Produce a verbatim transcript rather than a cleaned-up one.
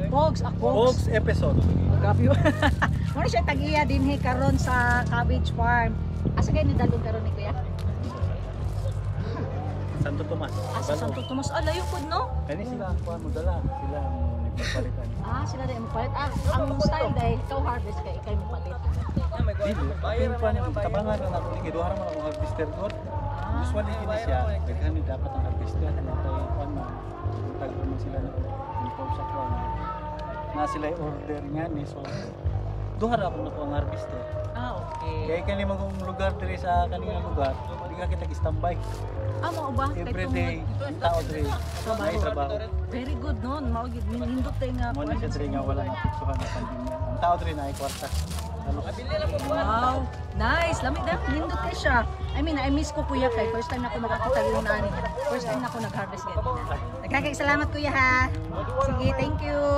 Pogs, ah, Pogs. Pogs episode. Grabe yun. Muna siya tag-iya din he karon sa cabbage farm. Asa kayo nidalong karon ni kuya? Santo Tomas. Asa Santo Tomas. Ah, layo po no? Kani sila ang kuha mo dala. Sila ang nagpapalitan. Ah, sila din mo palit. Ah, ang style day, ikaw harvest kay ikay mo palit. Dili, kapin pa niya. Kapangan na ako. Iduha naman ako harvester doon. Usually gini siya. Daghan ni dapat ang harvester. Natay kuhan mo. Tago mo sila na inform sa kuha na. Na sila order nga ni. So, duha ra ako na ko ang harvester. Ah, okay. Kaya kani magong lugar diri sa kanina lugar. Di ka kita standby. Ah, mao ba? Kay Every tungod. day, tao diri. May trabaho. Very good noon. Mao gid nindot tay nga. Mo na siya diri nga wala na fiksuhan na pandemya. Ang tao diri na ay kwarta. Wow, nice. Lamig na, nindot kay siya. I mean, I miss ko kuya kay first time na ako makakita yung nani. First time na ako nag-harvest ganito. Nagkakay salamat kuya ha. Sige, thank you.